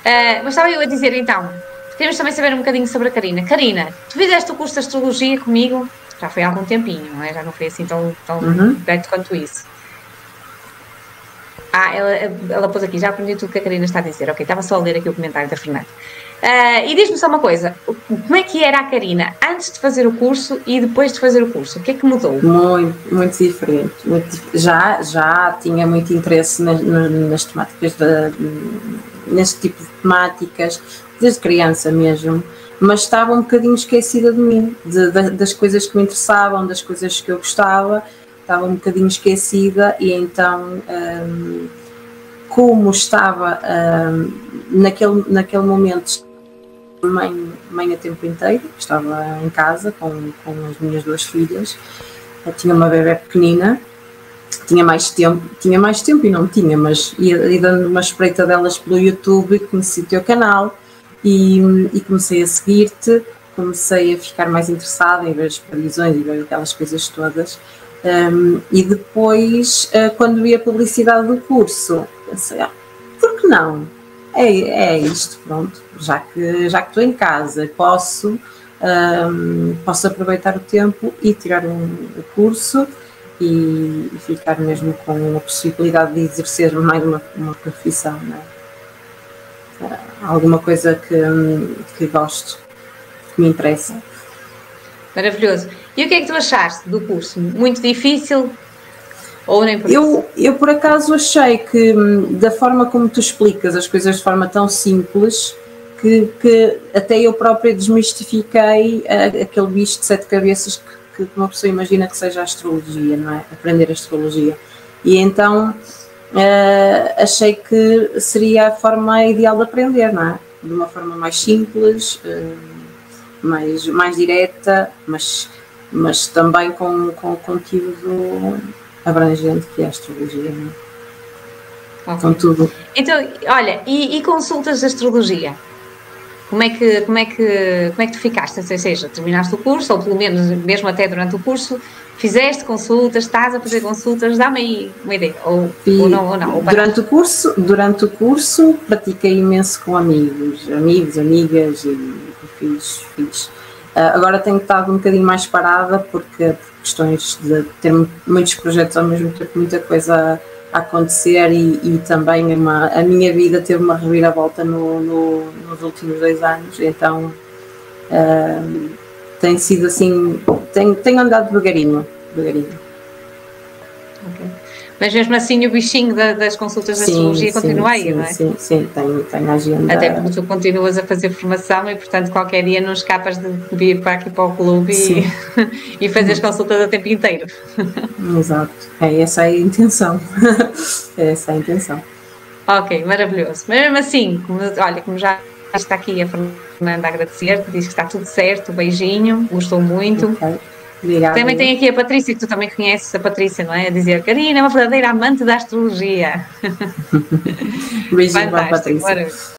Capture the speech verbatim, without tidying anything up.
Uh, mas estava eu a dizer então, queremos também saber um bocadinho sobre a Carina. Carina, tu fizeste o curso de Astrologia comigo, já foi há algum tempinho, não é? Já não foi assim tão, tão Uhum. perto quanto isso. Ah, ela, ela pôs aqui, já aprendi tudo que a Carina está a dizer. Ok, estava só a ler aqui o comentário da Fernanda. Uh, e diz-me só uma coisa, como é que era a Carina antes de fazer o curso e depois de fazer o curso? O que é que mudou? Muito, muito diferente. Muito, já, já tinha muito interesse nas, nas temáticas, de, neste tipo de temáticas, desde criança mesmo, mas estava um bocadinho esquecida de mim, de, de, das coisas que me interessavam, das coisas que eu gostava, estava um bocadinho esquecida e então, hum, como estava hum, naquele, naquele momento Mãe, mãe a tempo inteiro, estava em casa com, com as minhas duas filhas, eu tinha uma bebé pequenina, tinha mais tempo, tinha mais tempo e não tinha, mas ia, ia dando uma espreita delas pelo YouTube, conheci o teu canal e, e comecei a seguir-te, comecei a ficar mais interessada em ver as previsões e ver aquelas coisas todas, um, e depois, quando vi a publicidade do curso, pensei, ah, por que não? É, é isto, pronto, já que, já que estou em casa, posso, um, posso aproveitar o tempo e tirar um, um curso e, e ficar mesmo com a possibilidade de exercer mais uma, uma profissão, não é? Uh, alguma coisa que, que gosto, que me interessa. Maravilhoso. E o que é que tu achaste do curso? Muito difícil? Ou nem por eu, eu por acaso achei que da forma como tu explicas as coisas de forma tão simples que, que até eu própria desmistifiquei a, aquele bicho de sete cabeças que, que uma pessoa imagina que seja a astrologia, não é? Aprender a astrologia. E então uh, achei que seria a forma ideal de aprender, não é? De uma forma mais simples, uh, mais, mais direta, mas, mas também com, com conteúdo abrangente que é a astrologia, não é? Okay. Com tudo. Então, olha, e, e consultas de astrologia? Como é, que, como, é que, como é que tu ficaste? Ou seja, terminaste o curso, ou pelo menos mesmo até durante o curso, fizeste consultas, estás a fazer consultas, dá-me aí uma ideia, ou, ou não, ou não. Ou durante, o curso, durante o curso pratiquei imenso com amigos, amigos, amigas e, e fiz, fiz. Uh, agora tenho estado um bocadinho mais parada porque por questões de ter muitos projetos ao mesmo tempo, muita coisa a acontecer e, e também uma, a minha vida teve uma reviravolta no, no, nos últimos dois anos, então uh, tem sido assim, tenho, tenho andado devagarinho, devagarinho. Okay. Mas mesmo assim o bichinho da, das consultas de astrologia sim, continua aí, sim, não é? Sim, sim, tenho, tenho a agenda. Até porque tu continuas a fazer formação e, portanto, qualquer dia não escapas de vir para aqui para o clube e, e fazer as consultas o tempo inteiro. Exato, é essa a intenção. É essa a intenção. Ok, maravilhoso. Mas mesmo assim, como, olha, como já está aqui a Fernanda a agradecer, diz que está tudo certo, beijinho, gostou muito. Okay. Obrigada. Também tem aqui a Patrícia, que tu também conheces a Patrícia, não é? A dizer, Carina é uma verdadeira amante da astrologia. Beijinho para a Patrícia.